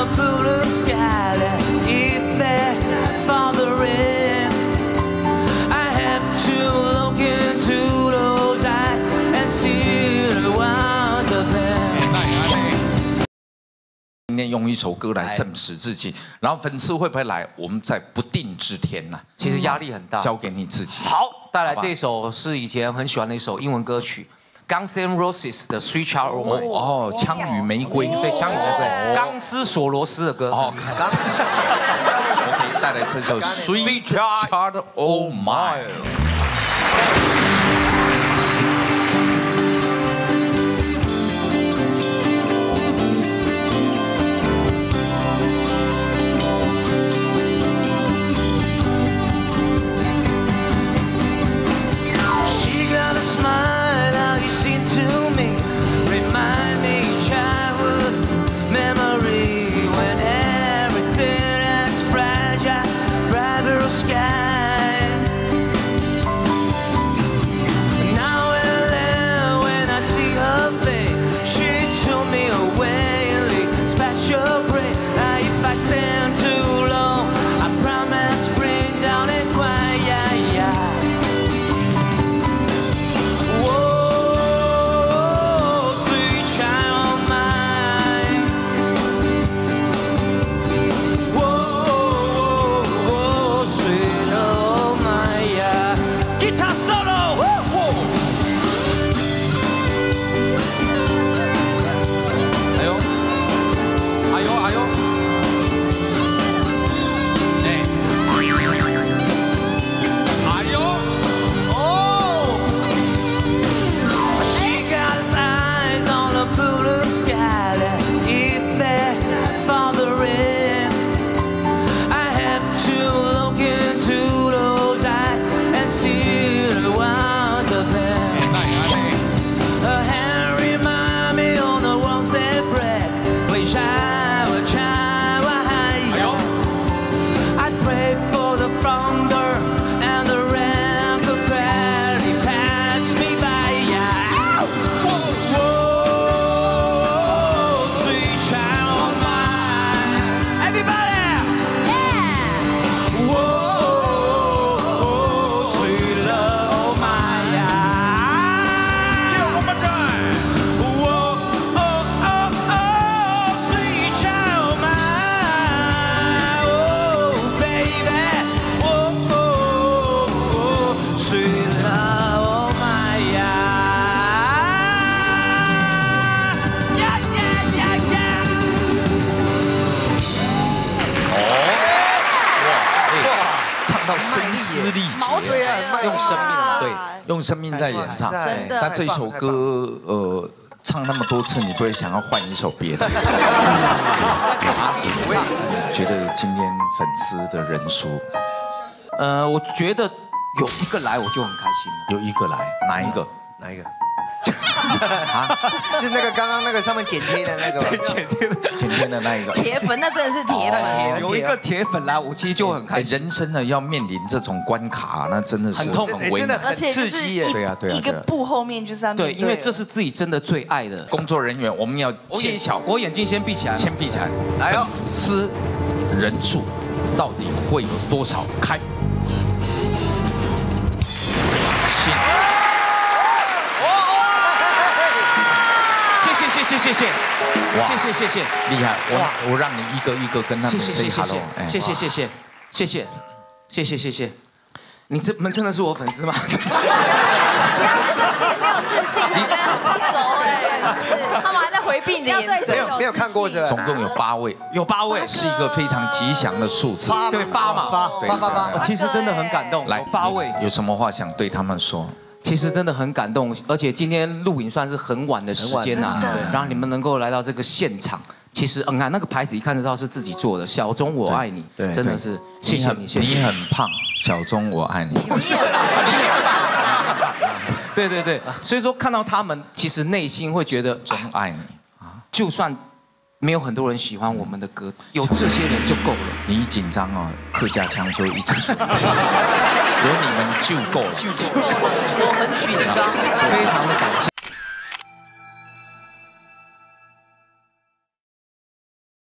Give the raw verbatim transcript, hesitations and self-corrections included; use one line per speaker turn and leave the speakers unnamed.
the blue sky. If they're fathering, I have to look into those eyes and see the ones of them.
今天用一首歌来证实自己，然后粉丝会不会来？我们在不定之天呐。
其实压力很大，
交给你自己。
好，带来这一首是以前很喜欢的一首英文歌曲。 Guns N' Roses 的 Sweet Child O' Mine
哦，枪与玫瑰，
对，枪与玫瑰，钢丝索罗斯的歌。哦，
我可以带来这首 Sweet Child O' Mine。 声嘶力竭，用生命，对，用生命在演唱。但这首歌，呃，唱那么多次，你不会想要换一首别的？啊，觉得今天粉丝的人数，
呃，我觉得有一个来我就很开心。
有一个来，哪一个？
哪一个？
啊，
是那个刚刚那个上面剪贴的那个，
对，剪贴的，
剪贴的那一个。
铁粉，那真的是铁粉。
有一个铁粉来，我其实就很开心。
人生呢要面临这种关卡，那真的是
很痛，
很为难，
而且就是
对呀对呀，
一个步后面就是要面
对，因为这是自己真的最爱的
工作人员，我们要揭晓。
我眼睛先闭起来，
先闭起来。
来哦，
粉丝人数到底会有多少？开，请。
谢谢谢谢，哇，谢谢谢谢，
厉害！我我让你一个一个跟他们 say hello，
谢谢谢谢谢谢谢谢谢谢谢，你这们真的是我粉丝吗？
没有自信，你很不熟哎，他们还在回避你的眼神，
没有没有看过是吧？
总共有八位，
有八位，
是一个非常吉祥的数字，
对，八嘛，
发发发发，
其实真的很感动，来八位，
有什么话想对他们说？
其实真的很感动，而且今天录影算是很晚的时间呐，然后你们能够来到这个现场，其实嗯啊，那个牌子一看就知道是自己做的，小钟我爱你，真的是谢谢你，
你很胖，小钟我爱你，
对对对，所以说看到他们，其实内心会觉得
钟爱你
啊，就算没有很多人喜欢我们的歌，有这些人就够了。
你一紧张哦，客家腔就一直出来。 有你们就够了，
就够了，我很紧张，
非常的感谢。